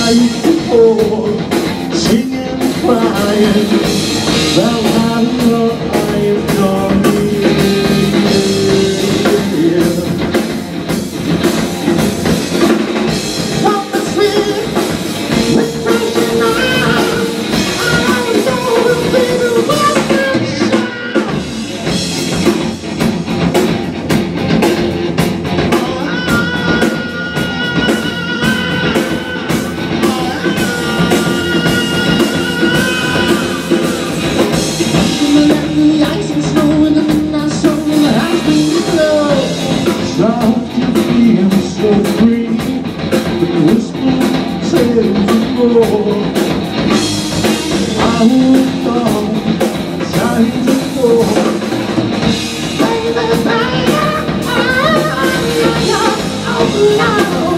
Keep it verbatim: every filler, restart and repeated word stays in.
night before, singing and crying about how I am gone. From the sweet, refreshing night, I know will be the western shine. The ice and snow in the midnight sun, and the house being low. Soft, you feel so free. The whisper says more. I would come, shine the floor. Baby, baby, oh, oh, oh, oh, oh, oh.